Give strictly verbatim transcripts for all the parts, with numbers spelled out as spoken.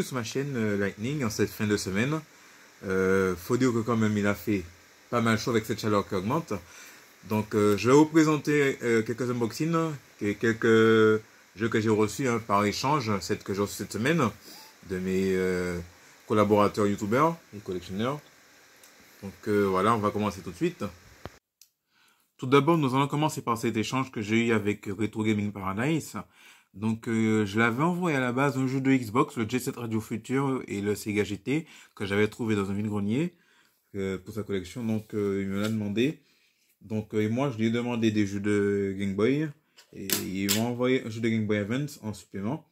sur ma chaîne euh, Lightning en cette fin de semaine. Euh, faut dire que quand même il a fait pas mal chaud avec cette chaleur qui augmente. Donc euh, je vais vous présenter euh, quelques unboxings et quelques jeux que j'ai reçus hein, par échange, cette que j'ai reçu cette semaine de mes euh, collaborateurs youtubeurs et collectionneurs. Donc euh, voilà, on va commencer tout de suite. Tout d'abord, nous allons commencer par cet échange que j'ai eu avec Retro Gaming Paradise. Donc, euh, je l'avais envoyé à la base un jeu de Xbox, le Jet Set Radio Future et le Sega G T, que j'avais trouvé dans un vide-grenier euh, pour sa collection. Donc, euh, il me l'a demandé. Donc, euh, et moi, je lui ai demandé des jeux de Game Boy. Et ils m'ont envoyé un jeu de Game Boy Advance en supplément.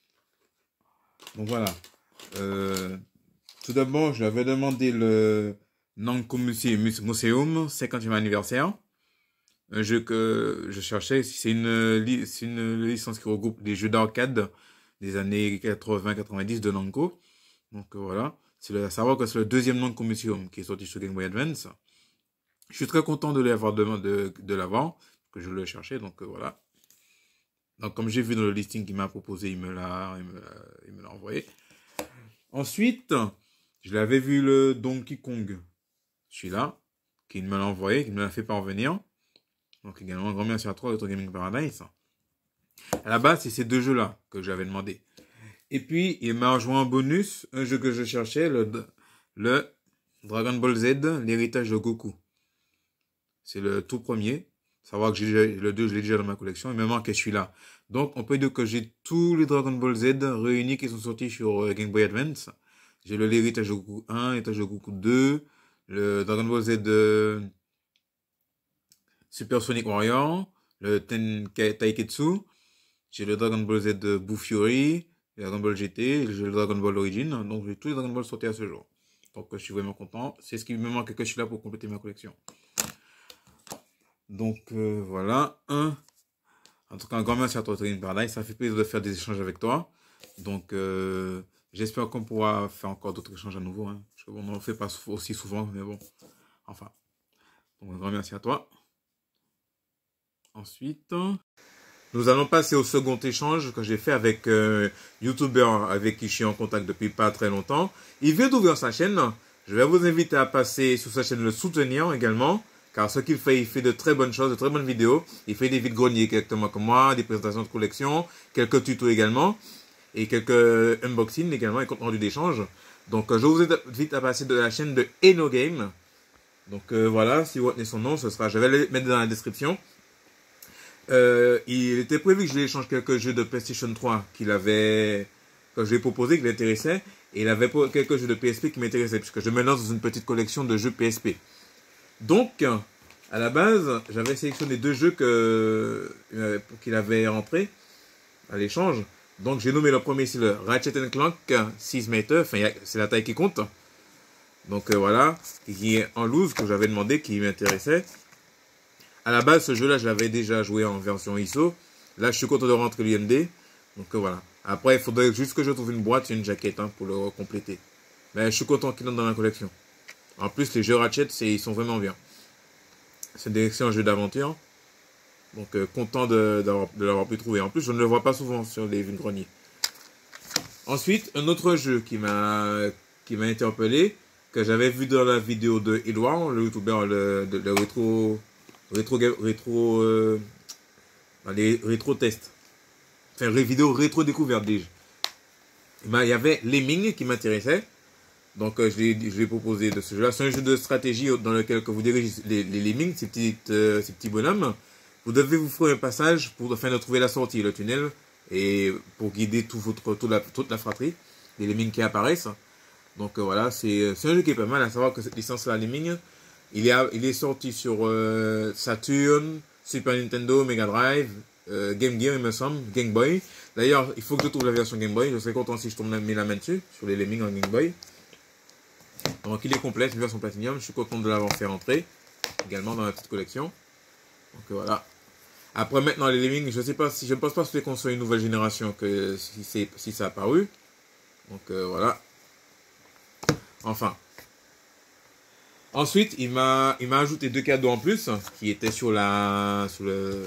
Donc, voilà. Euh, tout d'abord, je lui avais demandé le Namco Museum cinquantième anniversaire. Un jeu que je cherchais, c'est une, une licence qui regroupe des jeux d'arcade des années quatre-vingts quatre-vingt-dix de Namco. Donc euh, voilà, c'est à savoir que c'est le deuxième Namco Museum qui est sorti sur Game Boy Advance. Je suis très content de l'avoir de, de, de l'avoir, que je le cherchais, donc euh, voilà. Donc comme j'ai vu dans le listing qu'il m'a proposé, il me l'a il me l'a envoyé. Ensuite, je l'avais vu le Donkey Kong, celui-là, qu'il me l'a envoyé, qu'il me l'a fait parvenir. Donc également, un grand merci à toi, Retro Gaming Paradise. À la base, c'est ces deux jeux-là que j'avais demandé. Et puis, il m'a rejoint en bonus un jeu que je cherchais, le, le Dragon Ball Z, l'héritage de Goku. C'est le tout premier. Savoir que j'ai le deux, je l'ai déjà dans ma collection. Il me manque celui-là. Donc, on peut dire que j'ai tous les Dragon Ball Z réunis qui sont sortis sur Game Boy Advance. J'ai le l'héritage de Goku un, l'héritage de Goku deux, le Dragon Ball Z... Euh, Super Sonic Warrior, le Tenkei Taiketsu, j'ai le Dragon Ball Z Boo Fury, le Dragon Ball G T, j'ai le Dragon Ball Origin, donc j'ai tous les Dragon Ball sortis à ce jour. Donc je suis vraiment content, c'est ce qui me manque que je suis là pour compléter ma collection. Donc euh, voilà, un. En tout cas, un grand merci à toi, Training Paradise, ça fait plaisir de faire des échanges avec toi. Donc euh, j'espère qu'on pourra faire encore d'autres échanges à nouveau, hein, parce qu'on n'en fait pas aussi souvent, mais bon, enfin. Donc un grand merci à toi. Ensuite, nous allons passer au second échange que j'ai fait avec euh, YouTuber avec qui je suis en contact depuis pas très longtemps. Il vient d'ouvrir sa chaîne. Je vais vous inviter à passer sur sa chaîne le soutenir également. Car ce qu'il fait, il fait de très bonnes choses, de très bonnes vidéos. Il fait des vides-greniers exactement comme moi, des présentations de collection, quelques tutos également. Et quelques unboxings également et compte rendu d'échange. Donc euh, je vous invite à passer de la chaîne de Enogame. Donc euh, voilà, si vous retenez son nom, ce sera, je vais le mettre dans la description. Euh, il était prévu que je lui échange quelques jeux de PlayStation trois qu'il avait, que je lui ai proposé, qui l'intéressait. Et il avait quelques jeux de P S P qui m'intéressaient, puisque je me lance dans une petite collection de jeux P S P. Donc, à la base, j'avais sélectionné deux jeux que, euh, qu'il avait rentrés à l'échange. Donc, j'ai nommé le premier, c'est le Ratchet and Clank six Meter, enfin, c'est la taille qui compte. Donc, euh, voilà, qui est en loose, que j'avais demandé, qui m'intéressait. À la base, ce jeu-là, je l'avais déjà joué en version I S O. Là, je suis content de rentrer l'U M D. Donc euh, voilà. Après, il faudrait juste que je trouve une boîte et une jaquette hein, pour le compléter. Mais je suis content qu'il entre dans ma collection. En plus, les jeux Ratchet, ils sont vraiment bien. C'est des excellents jeux d'aventure. Donc euh, content de, de l'avoir pu trouver. En plus, je ne le vois pas souvent sur les vide-greniers. Ensuite, un autre jeu qui m'a qui m'a interpellé, que j'avais vu dans la vidéo de Edouard, le youtubeur le, de, de rétro... Rétro, rétro, euh, les rétro tests. Enfin, les vidéos rétro découvertes déjà. Il y avait Lemming qui m'intéressait. Donc, euh, je l'ai proposé de ce jeu-là. C'est un jeu de stratégie dans lequel que vous dirigez les, les Lemmings, ces, petites, euh, ces petits bonhommes. Vous devez vous faire un passage pour afin de trouver la sortie, le tunnel, et pour guider tout votre, toute, la, toute la fratrie, les Lemmings qui apparaissent. Donc, euh, voilà, c'est un jeu qui est pas mal, à savoir que cette licence-là, Lemming, Il est, il est sorti sur euh, Saturn, Super Nintendo, Mega Drive, euh, Game Gear, il me semble, Game Boy. D'ailleurs, il faut que je trouve la version Game Boy. Je serais content si je tombe mets la main dessus, sur les Lemmings en Game Boy. Donc, il est complet, c'est une version Platinum. Je suis content de l'avoir fait rentrer, également dans la petite collection. Donc, voilà. Après, maintenant, les Lemmings, je sais pas si, je ne pense pas que c'est qu'on soit une nouvelle génération que si, si ça a apparu. Donc, euh, voilà. Enfin. Ensuite, il m'a il m'a ajouté deux cadeaux en plus qui étaient sur la sur le.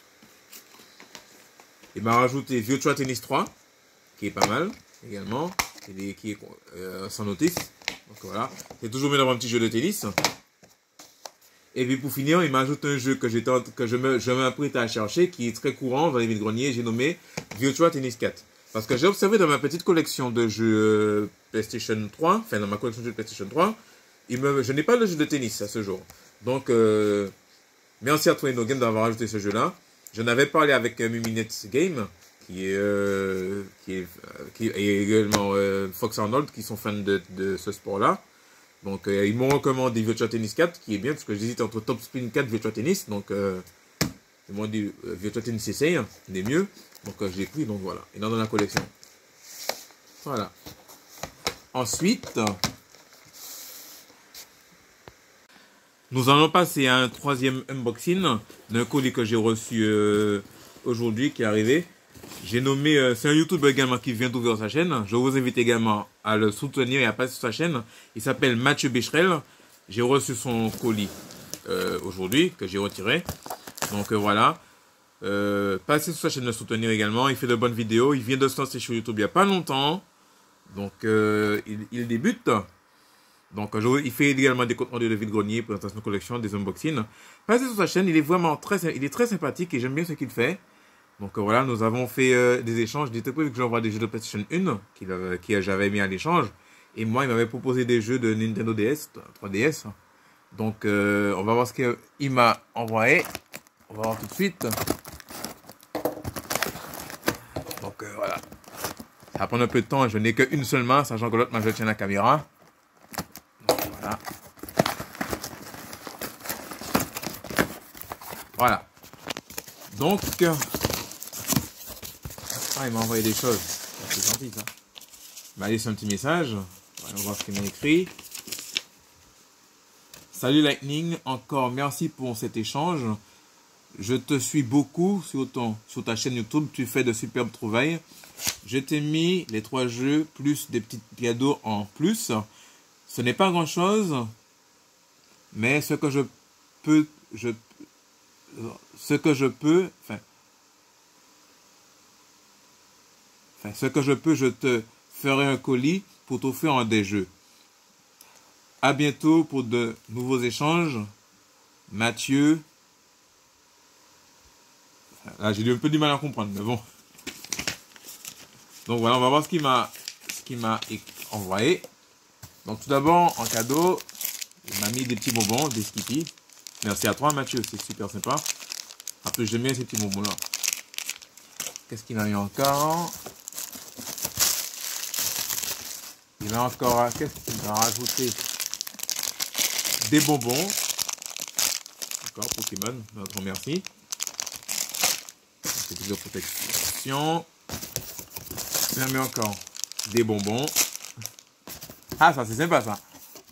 Il m'a rajouté Virtua Tennis trois qui est pas mal également. il est, qui est euh, sans notice. Donc voilà, c'est toujours mieux d'avoir un petit jeu de tennis. Et puis pour finir, il m'ajoute un jeu que, que je me, je m'apprête à chercher, qui est très courant dans les vides-greniers, j'ai nommé Virtua Tennis quatre. Parce que j'ai observé dans ma petite collection de jeux PlayStation trois, enfin dans ma collection de jeux PlayStation trois, il me, je n'ai pas de jeu de tennis à ce jour. Donc, euh, merci à Twino Game d'avoir ajouté ce jeu-là. J'en avais parlé avec euh, Muminets Game, qui est, euh, qui est, euh, qui est également euh, Fox Arnold, qui sont fans de, de ce sport-là. Donc, euh, ils m'ont recommandé Virtua Tennis quatre, qui est bien, parce que j'hésite entre Top Spin quatre et Virtua Tennis. Donc, euh, ils m'ont dit euh, Virtua Tennis essaye, il est mieux. Donc, euh, je l'ai pris, donc voilà. Il est dans la collection. Voilà. Ensuite, nous allons passer à un troisième unboxing d'un colis que j'ai reçu euh, aujourd'hui, qui est arrivé. J'ai nommé, euh, c'est un YouTuber également qui vient d'ouvrir sa chaîne. Je vous invite également à le soutenir et à passer sur sa chaîne. Il s'appelle Mathieu Becherel. J'ai reçu son colis euh, aujourd'hui, que j'ai retiré. Donc euh, voilà. Euh, passez sur sa chaîne le soutenir également. Il fait de bonnes vidéos. Il vient de se lancer sur YouTube il n'y a pas longtemps. Donc euh, il, il débute. Donc je, il fait également des comptes rendus de vide-grenier, présentation de collection, des unboxings. Passez sur sa chaîne. Il est vraiment très, il est très sympathique et j'aime bien ce qu'il fait. Donc euh, voilà, nous avons fait euh, des échanges. Il était prévu que j'envoie des jeux de PlayStation un, qu'il avait, qui j'avais mis à l'échange. Et moi, il m'avait proposé des jeux de Nintendo D S, trois D S. Donc euh, on va voir ce qu'il m'a envoyé. On va voir tout de suite. Donc euh, voilà. Ça va prendre un peu de temps. Je n'ai qu'une seule main, sachant que l'autre main, je tiens la caméra. Donc voilà. Voilà. Donc... Ah, il m'a envoyé des choses. C'est gentil, ça. Il m'a laissé un petit message. On va voir ce qu'il m'a écrit. Salut Lightning, encore merci pour cet échange. Je te suis beaucoup sur, ton, sur ta chaîne YouTube. Tu fais de superbes trouvailles. Je t'ai mis les trois jeux plus des petits cadeaux en plus. Ce n'est pas grand chose. Mais ce que je peux... Je, ce que je peux... Enfin, Enfin, ce que je peux, je te ferai un colis pour t'offrir un des jeux. À bientôt pour de nouveaux échanges. Mathieu. Là, j'ai eu un peu du mal à comprendre, mais bon. Donc voilà, on va voir ce qu'il m'a ce qu'il m'a envoyé. Donc tout d'abord, en cadeau, il m'a mis des petits bonbons, des Skippy. Merci à toi, Mathieu, c'est super sympa. En plus, j'aime bien ces petits bonbons-là. Qu'est-ce qu'il m'a mis encore? Il a encore, qu'est-ce qu'il a rajouté? Des bonbons. D'accord, Pokémon, notre merci. C'est de protection. Il a mis encore des bonbons. Ah, ça c'est sympa ça.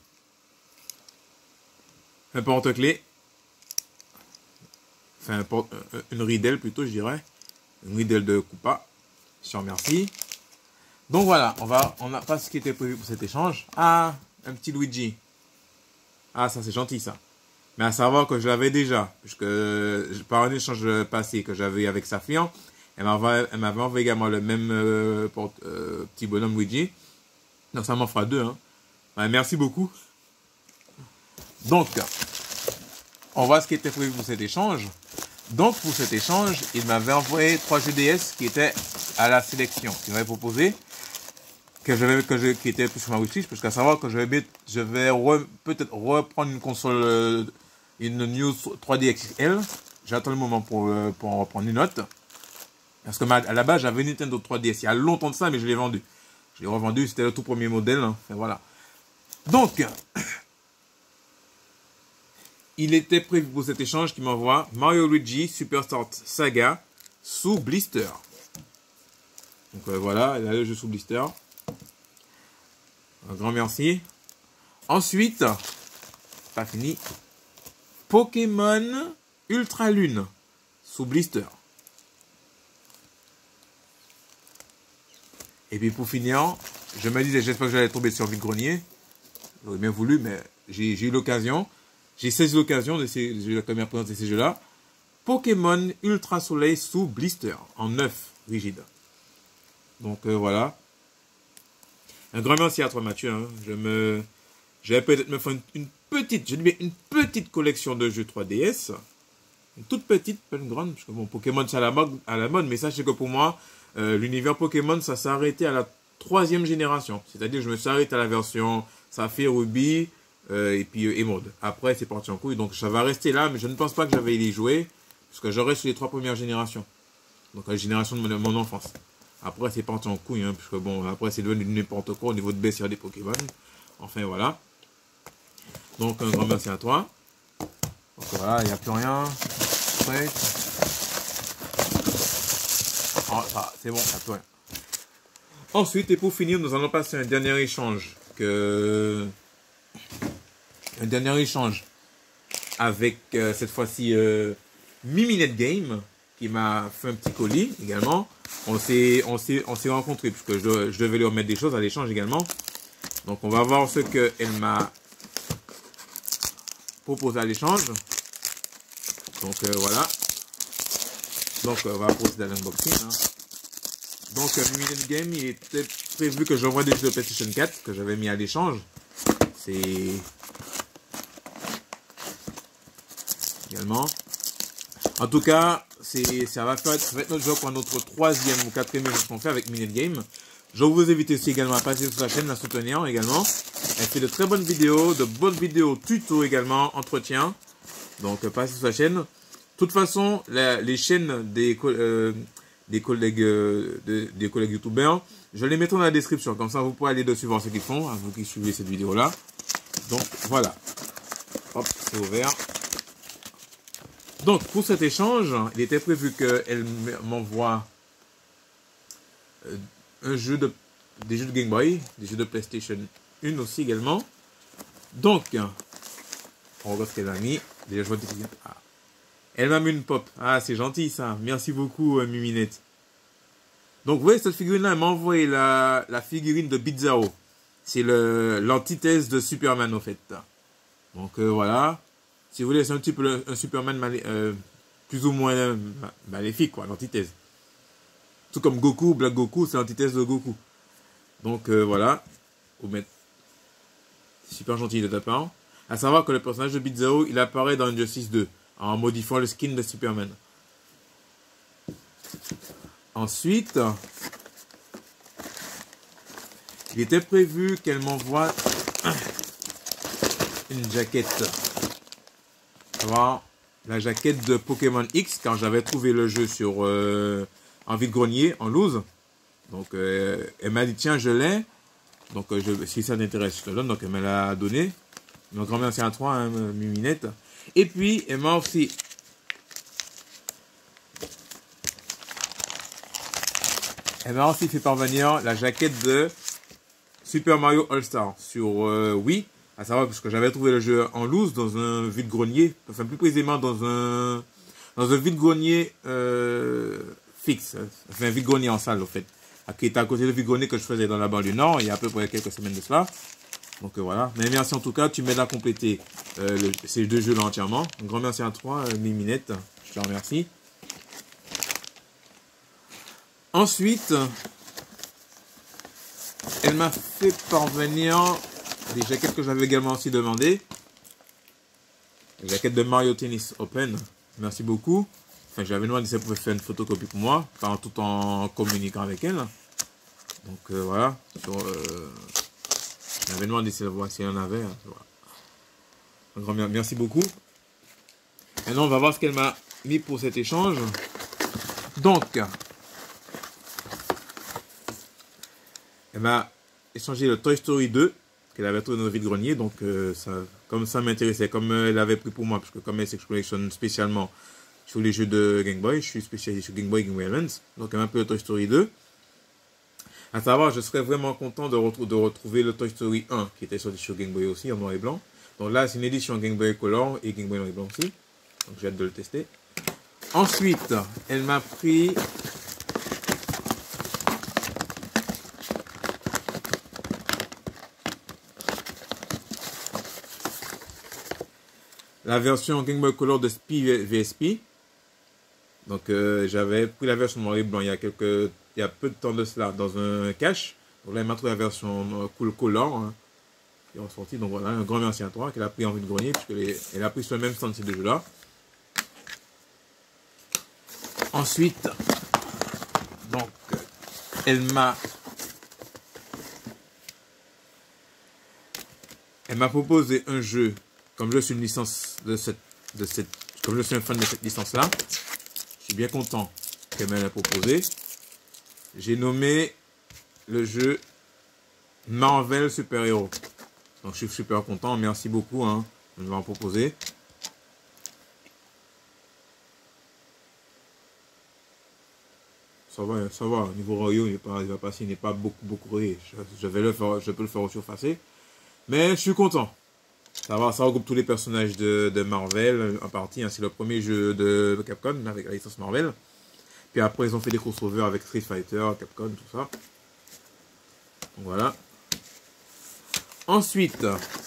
Un porte-clés. Enfin, un porte, une ridelle plutôt, je dirais. Une ridelle de Koopa. Je te remercie. Donc voilà, on va, on n'a pas ce qui était prévu pour cet échange. Ah, un petit Luigi. Ah, ça c'est gentil ça. Mais à savoir que je l'avais déjà, puisque par un échange passé que j'avais avec sa fiance, elle m'avait envoyé également le même euh, porte, euh, petit bonhomme Luigi. Donc ça m'en fera deux. Hein. Ouais, merci beaucoup. Donc, on voit ce qui était prévu pour cet échange. Donc pour cet échange, il m'avait envoyé trois jeux D S qui étaient à la sélection. Il m'avait proposé que je vais, que je, qui était plus sur ma wishlist, parce qu'à savoir que je vais, je vais re, peut-être reprendre une console, euh, une News trois D X L. J'attends le moment pour, euh, pour en reprendre une autre. Parce que ma, à la base, j'avais une Nintendo trois D S il y a longtemps de ça, mais je l'ai vendu. Je l'ai revendu, c'était le tout premier modèle. Hein. Enfin, voilà. Donc, il était prévu pour cet échange qui m'envoie Mario Luigi Superstar Saga sous blister. Donc euh, voilà, il a le jeu sous blister. Un grand merci. Ensuite, pas fini. Pokémon Ultra Lune sous blister. Et puis pour finir, je me disais, j'espère que j'allais tomber sur vide-grenier. J'aurais bien voulu, mais j'ai eu l'occasion. J'ai saisi l'occasion de ces, de la présenter ces jeux-là. Pokémon Ultra Soleil sous blister en neuf rigide. Donc euh, voilà. Un grand merci à toi, Mathieu. Hein. Je me, je vais peut-être me faire une, une petite, je dis bien une petite collection de jeux trois D S. Une toute petite, pas une grande, parce que bon, Pokémon c'est à la mode, à la mode, mais sachez que pour moi, euh, l'univers Pokémon, ça s'est arrêté à la troisième génération. C'est-à-dire que je me suis arrêté à la version Saphir, Ruby, euh, et puis euh, Émeraude. Après, c'est parti en couille, donc ça va rester là, mais je ne pense pas que je vais y jouer, parce que je reste sur les trois premières générations. Donc la génération de mon, mon enfance. Après, c'est parti en couille, hein, parce que bon, après, c'est devenu n'importe quoi au niveau de baissière des Pokémon. Enfin, voilà. Donc, un grand merci à toi. Donc voilà, il n'y a plus rien. Ouais. Oh, ça, c'est bon, il n'y a plus rien. Ensuite, et pour finir, nous allons passer à un dernier échange. Que... Un dernier échange avec, euh, cette fois-ci, euh, Miminet Game, qui m'a fait un petit colis également. On s'est on s'est on s'est rencontrés puisque je, je devais lui remettre des choses à l'échange également. Donc on va voir ce qu'elle m'a proposé à l'échange. Donc euh, voilà. Donc euh, on va procéder à l'unboxing. Hein. Donc euh, Miminet Game, il était prévu que j'envoie des jeux de PlayStation quatre que j'avais mis à l'échange. C'est également. En tout cas, c'est, ça, va faire, ça va être notre jeu pour notre troisième ou quatrième jeu qu'on fait avec Minute Game. Je vous invite aussi également à passer sur sa chaîne, la soutenir également. Elle fait de très bonnes vidéos, de bonnes vidéos tuto également, entretien. Donc, passez sur sa chaîne. De toute façon, la, les chaînes des, euh, des collègues, euh, de, des collègues youtubeurs, je les mettrai dans la description. Comme ça, vous pourrez aller dessus voir ce qu'ils font, à vous qui suivez cette vidéo-là. Donc, voilà. Hop, c'est ouvert. Donc, pour cet échange, il était prévu qu'elle m'envoie euh, un jeu de, des jeux de Game Boy, des jeux de PlayStation un aussi également. Donc, on regarde ce qu'elle a mis. Déjà, je vois des... ah. Elle m'a mis une pop. Ah, c'est gentil ça. Merci beaucoup, euh, Miminette. Donc, vous voyez, cette figurine-là, elle m'a envoyé la, la figurine de Bizarro. C'est l'antithèse de Superman, en fait. Donc, euh, voilà. Si vous voulez, c'est un petit peu un Superman malé, euh, plus ou moins euh, maléfique, quoi, l'antithèse. Tout comme Goku, Black Goku, c'est l'antithèse de Goku. Donc euh, voilà. Super gentil de ta part. À savoir que le personnage de Bizarro, il apparaît dans Injustice deux, en modifiant le skin de Superman. Ensuite, il était prévu qu'elle m'envoie une jaquette. Voir la jaquette de Pokémon X quand j'avais trouvé le jeu sur euh, en vide-grenier, en loose. Donc euh, elle m'a dit tiens je l'ai. Donc euh, je, si ça t'intéresse je te donne. Donc elle me l'a donné. Donc grand merci à toi hein, Miminette. Et puis elle m'a aussi elle m'a aussi fait parvenir la jaquette de Super Mario All-Star sur euh, Wii. À savoir, parce que j'avais trouvé le jeu en loose dans un vide-grenier, enfin plus précisément dans un dans un vide-grenier euh, fixe, enfin un vide-grenier en salle, en fait, qui était à côté du vide-grenier que je faisais dans la banlieue nord, il y a à peu près quelques semaines de cela. Donc euh, voilà, mais merci en tout cas, tu m'aides à compléter euh, le, ces deux jeux-là entièrement. Un grand merci à toi, euh, Miminette, je te remercie. Ensuite, elle m'a fait parvenir des jaquettes que j'avais également aussi demandé. La jaquette de Mario Tennis Open. Merci beaucoup. Enfin, j'avais demandé si elle pouvait faire une photocopie pour moi, tout en communiquant avec elle. Donc euh, voilà. Sur, euh, j'avais demandé si elle en avait. Hein, voilà. Un grand merci beaucoup. Maintenant, on va voir ce qu'elle m'a mis pour cet échange. Donc, elle m'a échangé le Toy Story deux. Elle avait trouvé dans le vide-grenier, donc euh, ça, comme ça m'intéressait, comme euh, elle avait pris pour moi, parce que comme elle sait que je collectionne spécialement sur les jeux de Game Boy, je suis spécialisé sur Game Boy et Game Boy Advance, donc elle m'a pris le Toy Story deux. À savoir, je serais vraiment content de, retrou de retrouver le Toy Story un, qui était sorti sur Game Boy aussi, en noir et blanc. Donc là, c'est une édition Game Boy Color et Game Boy noir et blanc aussi, donc j'ai hâte de le tester. Ensuite, elle m'a pris... la version Game Boy Color de Spi V S P. Donc euh, j'avais pris la version noir et blanc il y a quelques, il y a peu de temps de cela dans un cache. Donc là, il m'a trouvé la version euh, Cool Color hein, qui est ressortie. Donc voilà, un grand merci à toi qu'elle a pris en vide-grenier, puisqu'elle a pris sur le même stand ces deux jeux-là. Ensuite, donc, elle m'a elle m'a proposé un jeu, comme je suis une licence de cette, de cette, comme je suis un fan de cette licence-là, je suis bien content qu'elle me l'ait proposé. J'ai nommé le jeu Marvel Super Hero. Donc je suis super content, merci beaucoup hein, de m'avoir proposé. Ça va, ça va, au niveau rayon, il, il va passer, il n'est pas beaucoup, beaucoup rayé. Je, je vais le faire, je peux le faire au surfacé. Mais je suis content. Ça va, ça regroupe tous les personnages de, de Marvel en partie. Hein. C'est le premier jeu de Capcom avec la licence Marvel. Puis après, ils ont fait des crossovers avec Street Fighter, Capcom, tout ça. Donc voilà. Ensuite,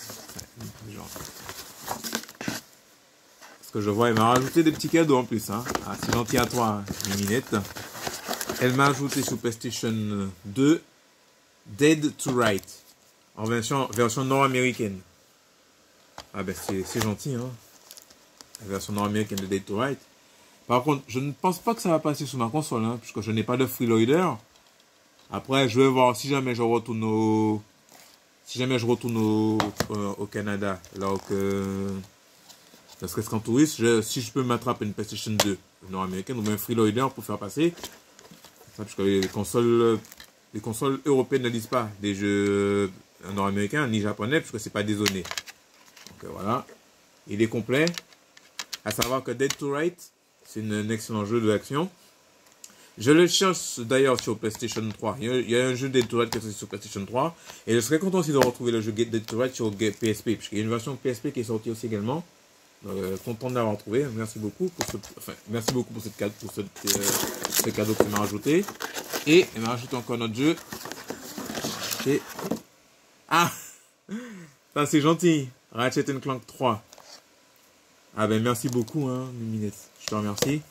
ce que je vois, elle m'a rajouté des petits cadeaux en plus. Hein. Ah, c'est gentil à toi, Miminette. Elle m'a ajouté sur PlayStation deux Dead to Right. En version, version nord-américaine. Ah ben c'est gentil hein. La version nord-américaine de Dead to Right. Par contre, je ne pense pas que ça va passer sur ma console, hein, puisque je n'ai pas de freeloader. Après, je vais voir si jamais je retourne au... Si jamais je retourne au, euh, au Canada, là que... Ça serait qu'en touriste, je, si je peux m'attraper une PlayStation deux nord-américaine ou même un freeloader pour faire passer. Ça, puisque les consoles, les consoles européennes ne lisent pas des jeux nord-américains ni japonais, puisque c'est pas des zonées. Donc euh, voilà. Il est complet. À savoir que Dead to Right, c'est un excellent jeu d'action. Je le cherche d'ailleurs sur PlayStation trois. Il y, a, il y a un jeu Dead to Right qui est sorti sur PlayStation trois. Et je serais content aussi de retrouver le jeu Dead to Right sur P S P. Puisqu'il y a une version P S P qui est sortie aussi également. Euh, content de l'avoir trouvé. Merci beaucoup pour ce, enfin, merci beaucoup pour, cette, pour ce, euh, ce cadeau que tu m'as rajouté. Et elle m'a rajouté encore notre jeu. Et... Ah, ça c'est gentil. Ratchet and Clank trois. Ah ben merci beaucoup, hein, Miminette. Je te remercie.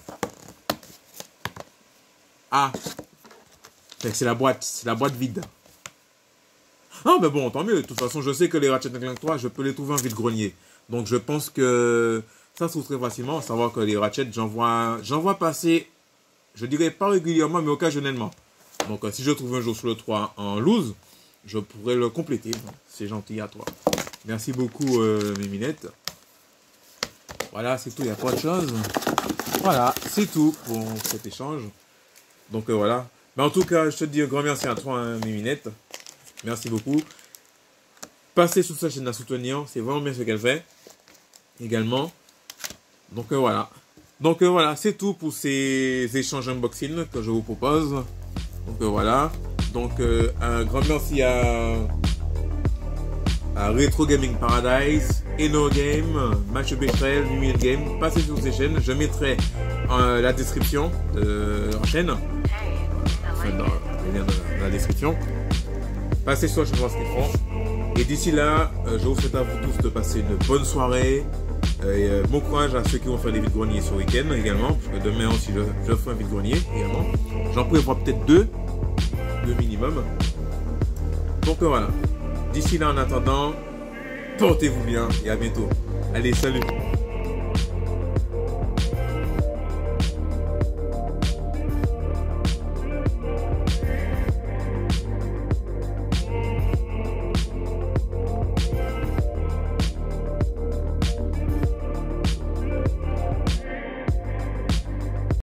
Ah, c'est la boîte, c'est la boîte vide. Ah ben bon, tant mieux. De toute façon, je sais que les Ratchet and Clank trois, je peux les trouver en vide-grenier. Donc je pense que ça se trouve très facilement. À savoir que les Ratchet, j'en vois, j'en vois passer, je dirais pas régulièrement, mais occasionnellement. Donc euh, si je trouve un jour sur le trois en loose, je pourrais le compléter. C'est gentil à toi. Merci beaucoup, euh, Miminette. Voilà, c'est tout, il n'y a pas de chose. Voilà, c'est tout pour cet échange. Donc euh, voilà. Mais en tout cas, je te dis un grand merci à toi, hein, Miminette. Merci beaucoup. Passez sur sa chaîne à soutenir, c'est vraiment bien ce qu'elle fait. Également. Donc euh, voilà. Donc euh, voilà, c'est tout pour ces échanges unboxing que je vous propose. Donc euh, voilà. Donc euh, un grand merci à, à Retro Gaming Paradise, Eno Game, Match Becquerel, Mimir Game. Passez sur ces chaînes, je mettrai euh, la description de leur chaîne. Enfin, dans, dans, dans la description. Passez sur la chaîne voir ce qu'ils font. Et d'ici là, euh, je vous souhaite à vous tous de passer une bonne soirée. Euh, et, euh, bon courage à ceux qui vont faire des vides-greniers ce week-end également. Parce que demain aussi, je, je ferai un vide-grenier également. J'en prévois peut-être deux. Deux minimum. Donc euh, voilà. D'ici là, en attendant, portez-vous bien et à bientôt. Allez, salut!